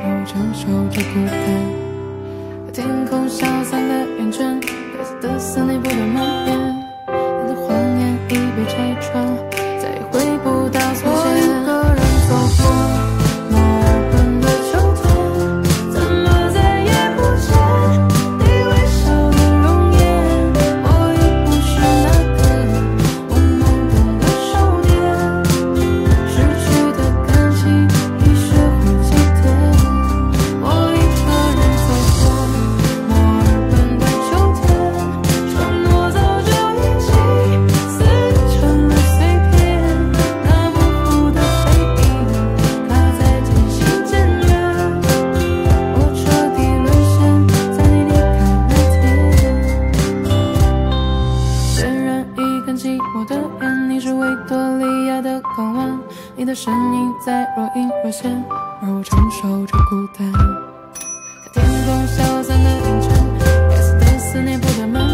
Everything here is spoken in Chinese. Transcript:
我承受着孤单。天空消散的云层，白色的思念不断蔓延，你的谎言已被拆穿，再也回不到从前。我一个人走过墨尔本的秋天，怎么再也不见你微笑的容颜。我已不是那个我懵懂的少年，失去的感情已学会祭奠。我一个人走过墨尔本的秋天，承诺早就已经撕成了碎片，那模糊的回忆卡在渐行渐远，我彻底沦陷在你离开那天。点燃一根寂寞的烟，你是维多利亚的港湾，你的身影在若隐若现，而我承受着孤单。看天空消散的云层，白色的思念不断蔓